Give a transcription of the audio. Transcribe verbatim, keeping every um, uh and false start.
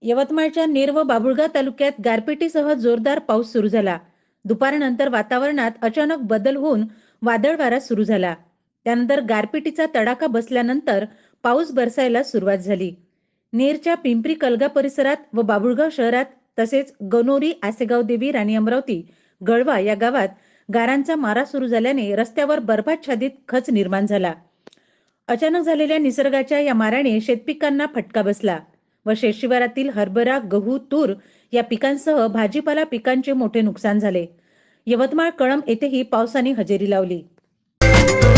यवतमाळच्या नेर व बाभुळगाव तालुक्यात गारपिटीसह जोरदार पाऊस सुरू झाला. दुपारनंतर वातावरणात अचानक बदल होऊन वादळ वारा सुरू झाला. त्यानंतर गारपिटीचा तडाखा बसल्यानंतर पाऊस बरसायला सुरुवात झाली. नेरच्या पिंपरी कलगा परिसरात व बाभुळगाव शहरात तसेच गणोरी, आसेगाव देवी, राणी अमरावती, गळवा या गावात गारांचा मारा सुरू झाल्याने रस्त्यावर बर्फाच्छादित खच निर्माण झाला. अचानक झालेल्या निसर्गाच्या या माराने शेतपिकांना फटका बसला व शेतशिवारातील हरभरा, गहू, तूर या पिकांसह भाजीपाला पिकांचे मोठे नुकसान झाले. यवतमाळ, कळंब येथेही पावसाने हजेरी लावली.